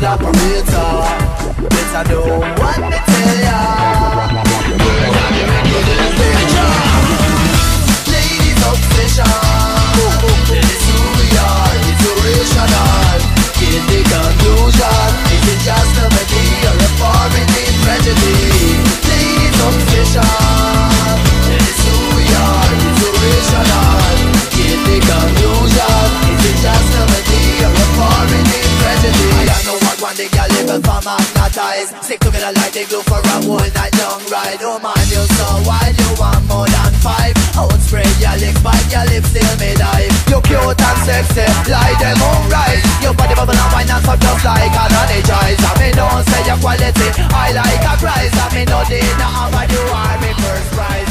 operator. Better know what me tell ya. Ladies obsession, this is who we are, it's irrational. In the conclusion, is it just a melody or a foreign in tragedy? Ladies obsession, this is who we are, it's irrational. In the conclusion, is it just a melody or a foreign in tragedy? I don't know what one they got labeled for magnetized. Stick together like they glue for a whole night long ride. Oh man, you so wide, you want more than 5. Outspread your legs, bite your lips till me dive. You cute and sexy, like the moonrise. Your body bubble and wine and suck just like an energize. I mean don't say your quality, I like a prize. I mean no day, now have a you are me first prize.